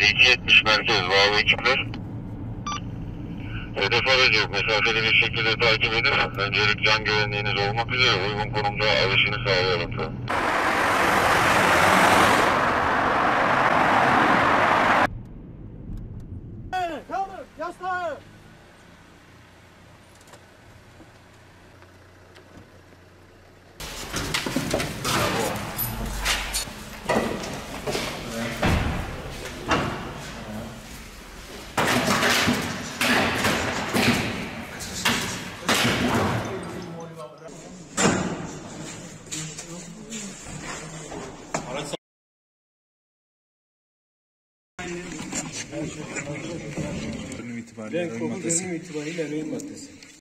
5270 merkez bağlı ekipler. Hedef aracı mesafeli bir şekilde takip edip öncelik can güvenliğiniz olmak üzere uygun konumda alışını sağlayalım. Kaldır, yastığı. Renk koku dönüm itibariyle emeğin maddesi.